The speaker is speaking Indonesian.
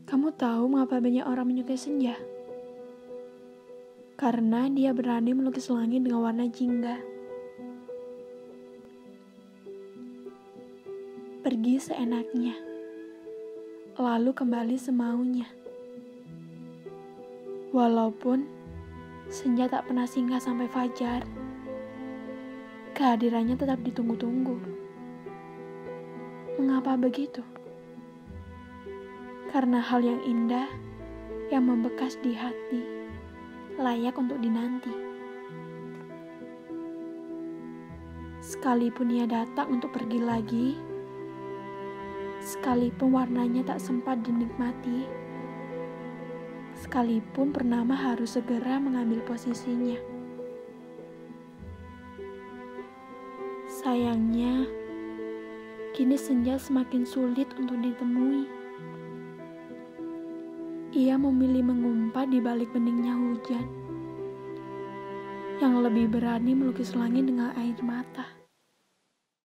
Kamu tahu mengapa banyak orang menyukai senja? Karena dia berani melukis langit dengan warna jingga. Pergi seenaknya, lalu kembali semaunya. Walaupun senja tak pernah singgah sampai fajar, kehadirannya tetap ditunggu-tunggu. Mengapa begitu? Karena hal yang indah, yang membekas di hati, layak untuk dinanti. Sekalipun ia datang untuk pergi lagi, sekalipun warnanya tak sempat dinikmati, sekalipun purnama harus segera mengambil posisinya. Sayangnya, kini senja semakin sulit untuk ditemui. Ia memilih mengumpat di balik beningnya hujan, yang lebih berani melukis langit dengan air mata.